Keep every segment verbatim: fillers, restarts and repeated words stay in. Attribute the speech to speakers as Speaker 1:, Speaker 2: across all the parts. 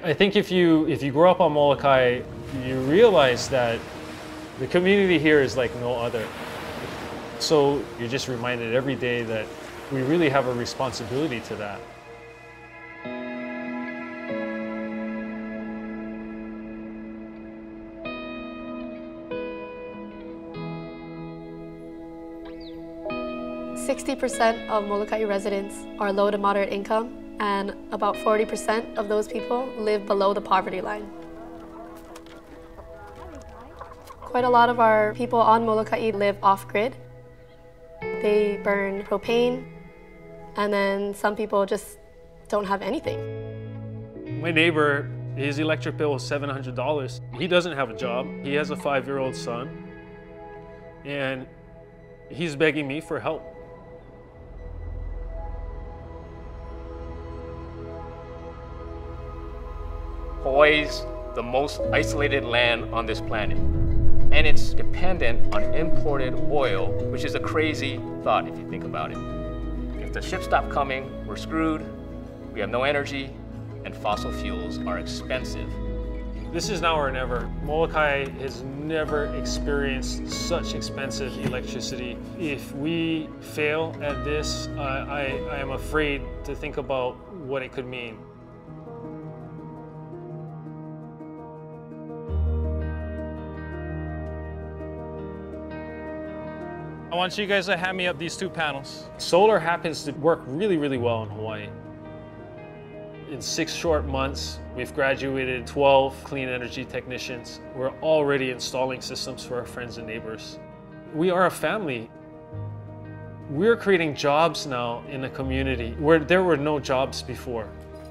Speaker 1: I think if you, if you grow up on Molokai, you realize that the community here is like no other. So you're just reminded every day that we really have a responsibility to that.
Speaker 2: sixty percent of Molokai residents are low to moderate income, and about forty percent of those people live below the poverty line. Quite a lot of our people on Molokai live off-grid. They burn propane, and then some people just don't have anything.
Speaker 1: My neighbor, his electric bill is seven hundred dollars. He doesn't have a job. He has a five-year-old son, and he's begging me for help.
Speaker 3: Hawaii's the most isolated land on this planet, and it's dependent on imported oil, which is a crazy thought if you think about it. If the ships stop coming, we're screwed, we have no energy, and fossil fuels are expensive.
Speaker 1: This is now or never. Molokai has never experienced such expensive electricity. If we fail at this, uh, I, I am afraid to think about what it could mean. I want you guys to hand me up these two panels. Solar happens to work really, really well in Hawaii. In six short months, we've graduated twelve clean energy technicians. We're already installing systems for our friends and neighbors. We are a family. We're creating jobs now in the community where there were no jobs before.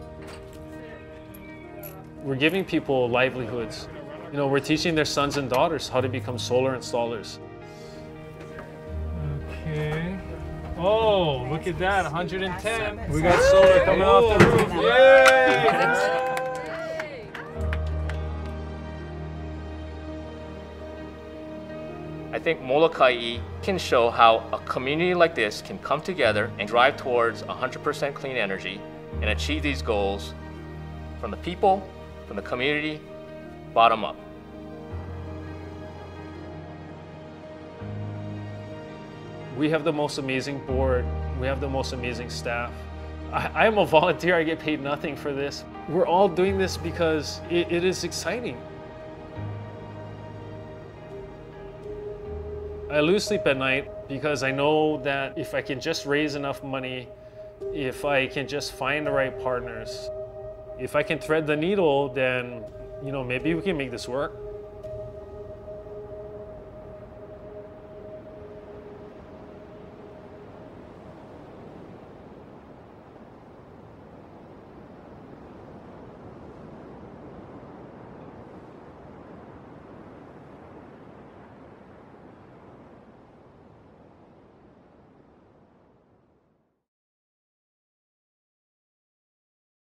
Speaker 1: We're giving people livelihoods. You know, we're teaching their sons and daughters how to become solar installers. Okay. Oh, look at that, one hundred ten. We got solar coming off the roof. Yay!
Speaker 3: I think Molokai can show how a community like this can come together and drive towards one hundred percent clean energy and achieve these goals from the people, from the community, bottom up.
Speaker 1: We have the most amazing board. We have the most amazing staff. I, I am a volunteer, I get paid nothing for this. We're all doing this because it, it is exciting. I lose sleep at night because I know that if I can just raise enough money, if I can just find the right partners, if I can thread the needle, then, you know, maybe we can make this work.